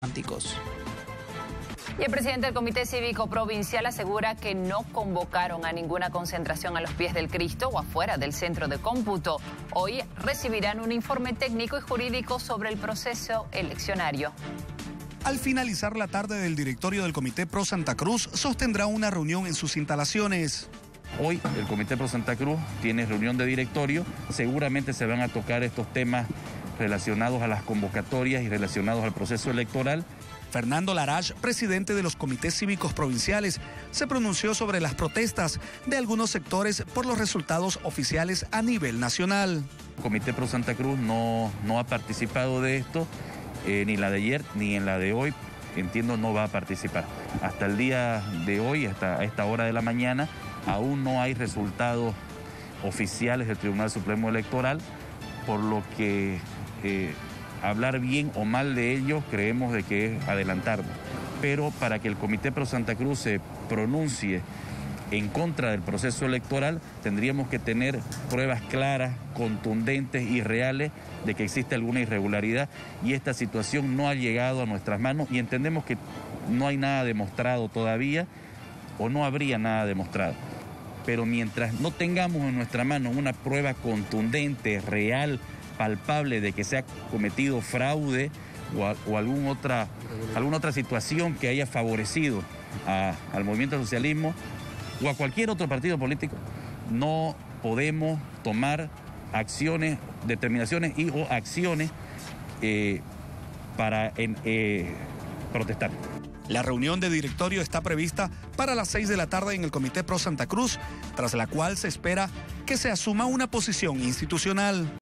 Y el presidente del Comité Cívico Provincial asegura que no convocaron a ninguna concentración a los pies del Cristo o afuera del centro de cómputo. Hoy recibirán un informe técnico y jurídico sobre el proceso eleccionario. Al finalizar la tarde, del directorio del Comité Pro Santa Cruz sostendrá una reunión en sus instalaciones. Hoy el Comité Pro Santa Cruz tiene reunión de directorio. Seguramente se van a tocar estos temas relacionados a las convocatorias y relacionados al proceso electoral. Fernando Larach, presidente de los comités cívicos provinciales, se pronunció sobre las protestas de algunos sectores por los resultados oficiales a nivel nacional. El Comité Pro Santa Cruz no ha participado de esto, ni la de ayer ni en la de hoy, entiendo no va a participar. Hasta el día de hoy, hasta esta hora de la mañana, aún no hay resultados oficiales del Tribunal Supremo Electoral, por lo que hablar bien o mal de ellos creemos de que es adelantarnos. Pero para que el Comité Pro Santa Cruz se pronuncie en contra del proceso electoral, tendríamos que tener pruebas claras, contundentes y reales de que existe alguna irregularidad, y esta situación no ha llegado a nuestras manos y entendemos que no hay nada demostrado todavía o no habría nada demostrado. Pero mientras no tengamos en nuestra mano una prueba contundente, real, palpable de que se ha cometido fraude o alguna otra situación que haya favorecido al movimiento socialismo o a cualquier otro partido político, no podemos tomar acciones, determinaciones o acciones para protestar. La reunión de directorio está prevista para las 6 de la tarde en el Comité Pro Santa Cruz, tras la cual se espera que se asuma una posición institucional.